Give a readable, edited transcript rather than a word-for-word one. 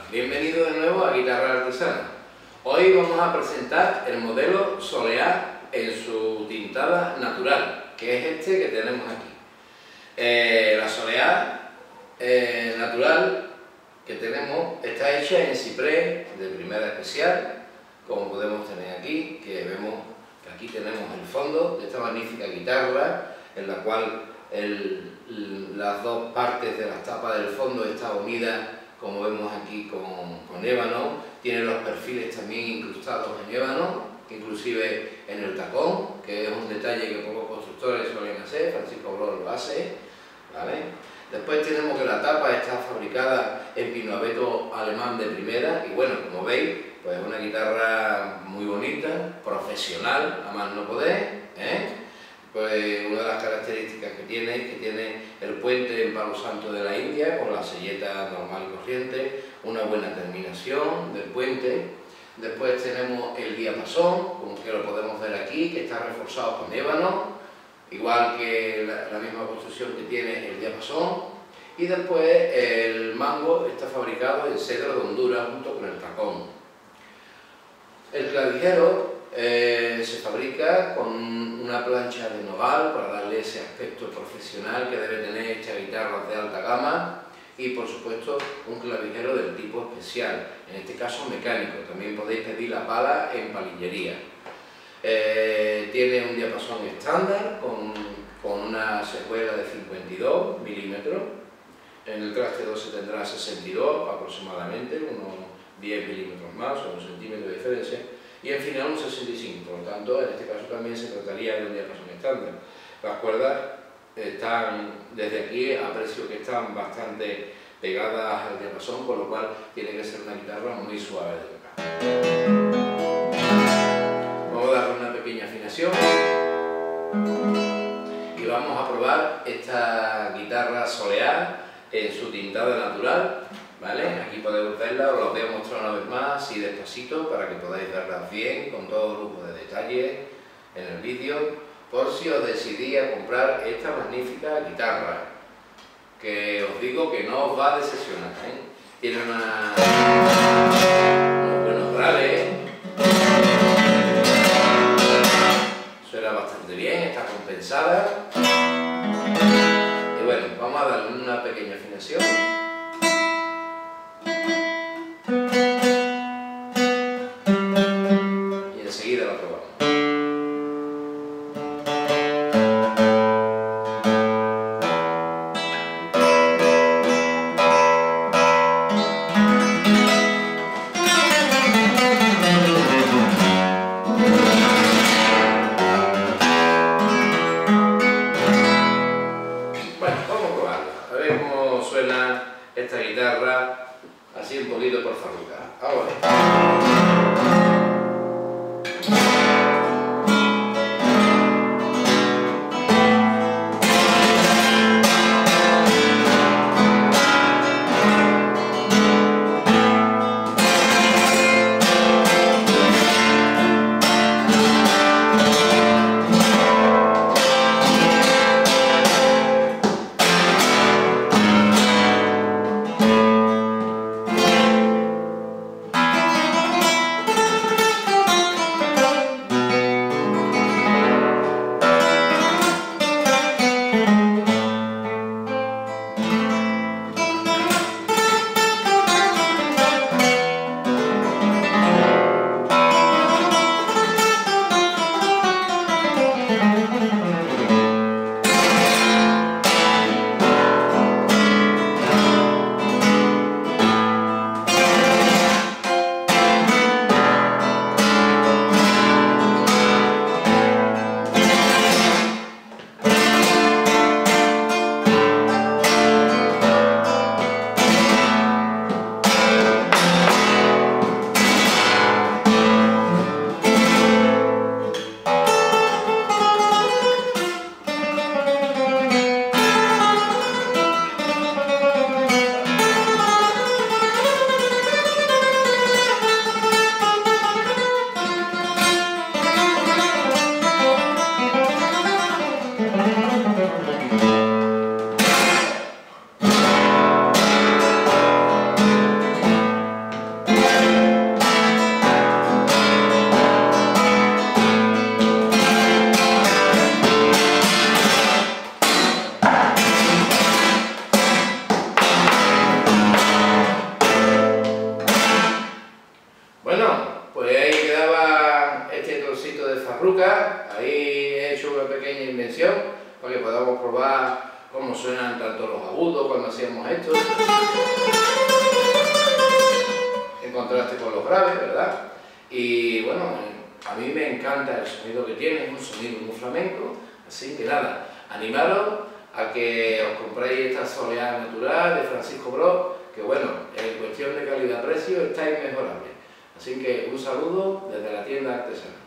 Bienvenido de nuevo a Guitarra Artesana. Hoy vamos a presentar el modelo Soleá en su tintada natural, que es este que tenemos aquí. La Soleá natural que tenemos está hecha en ciprés de primera especial, como podemos tener aquí, que vemos que aquí tenemos el fondo de esta magnífica guitarra, en la cual las dos partes de las tapas del fondo están unidas, como vemos aquí, con ébano. Tiene los perfiles también incrustados en ébano, inclusive en el tacón, que es un detalle que pocos constructores suelen hacer. Francisco Bros lo hace, ¿vale? Después tenemos que la tapa está fabricada en pino abeto alemán de primera, y bueno, como veis, pues es una guitarra muy bonita, profesional, a más no poder, Pues una de las características que tiene es que tiene el puente en palo santo de la India, con la selleta normal y corriente, una buena terminación del puente. Después tenemos el diapasón, como que lo podemos ver aquí, que está reforzado con ébano, igual que la misma construcción que tiene el diapasón. Y después el mango está fabricado en cedro de Honduras junto con el tacón. El clavijero se fabrica con una plancha de nogal para darle ese aspecto profesional que debe tener esta guitarra de alta gama, y por supuesto un clavijero del tipo especial, en este caso mecánico. También podéis pedir la pala en palillería. Tiene un diapasón estándar con una secuela de 52 milímetros. En el traste 12 tendrá 62 aproximadamente, unos 10 milímetros más o 1 centímetro de diferencia. Y en final un 65, por lo tanto en este caso también se trataría de un diapasón estándar. Las cuerdas están desde aquí a precio que están bastante pegadas al diapasón, con lo cual tiene que ser una guitarra muy suave de tocar. Vamos a darle una pequeña afinación y vamos a probar esta guitarra Soleá en su tintada natural. ¿Vale? Aquí podemos verla, os la voy a mostrar una vez más, así despacito, para que podáis verlas bien, con todo lujo de detalles en el vídeo, por si os decidís a comprar esta magnífica guitarra, que os digo que no os va a decepcionar, Tiene unos buenos graves, suena bastante bien, está compensada, y bueno, vamos a darle una pequeña afinación. Enseguida la probamos. Bueno, vamos a probarla. A ver cómo suena esta guitarra, así un poquito por fabricar. Ahora. cómo suenan tanto los agudos cuando hacíamos esto, en contraste con los graves, ¿verdad? Y bueno, a mí me encanta el sonido que tiene, es un sonido muy flamenco, así que nada, animaros a que os compréis esta soleá natural de Francisco Bros, que bueno, en cuestión de calidad-precio está inmejorable. Así que un saludo desde la tienda artesana.